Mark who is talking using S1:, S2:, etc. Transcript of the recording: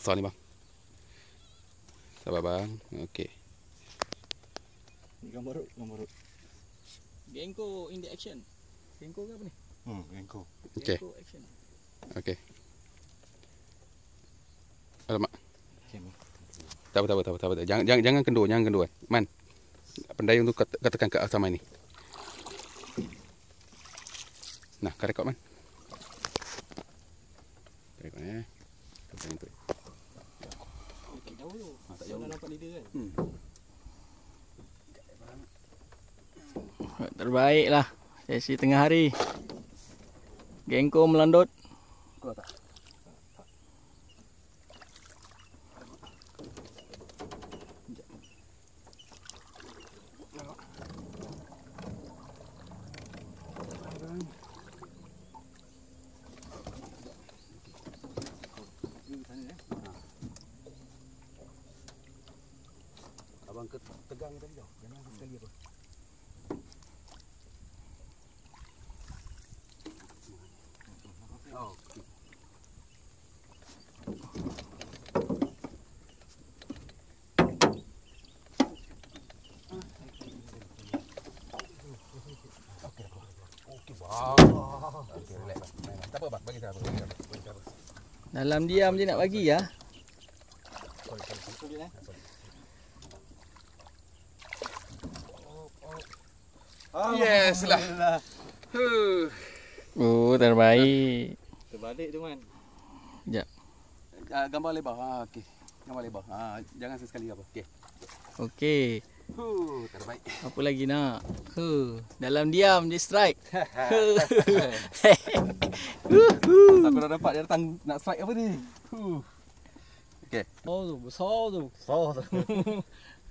S1: besar ni bang. Sabar bang. Okey.
S2: Ni gambar rut.
S3: Gengko in the action. Gengko ke apa ni?
S2: Gengko.
S1: Okey.
S3: Gengko action.
S1: Okey. Alamak.
S2: Okey.
S1: Tak. Jangan kendor, Man. Pendayung tu katakan ke sama ni. Nah, kau rekod man. Rekod Kau tu.
S3: Okey, jauh tu.
S1: Tak jauh.
S3: Dah nampak leader kan?
S4: Terbaik lah sesi tengah hari. Gengko melandut.
S1: Kau tak. Abang tegang tadi tau. Jangan sekali apa. Oh. Okey bang. Okey relax bang. Tak apa bang, bagi saya apa.
S4: Dalam diam je nak bagi ya.
S2: Sorry.
S1: Yes lah.
S4: Oh, terbaik.
S2: Terbalik tu man.
S4: Sekejap.
S1: Gambar lebar. Okey. Gambar lebar. Jangan sesekali apa. Okey.
S4: Okey.
S1: Terbaik.
S4: Apa lagi nak? Dalam diam dia strike.
S1: Aku dah dapat dia datang nak strike apa ni. Okey.
S4: Oh tu, besar tu.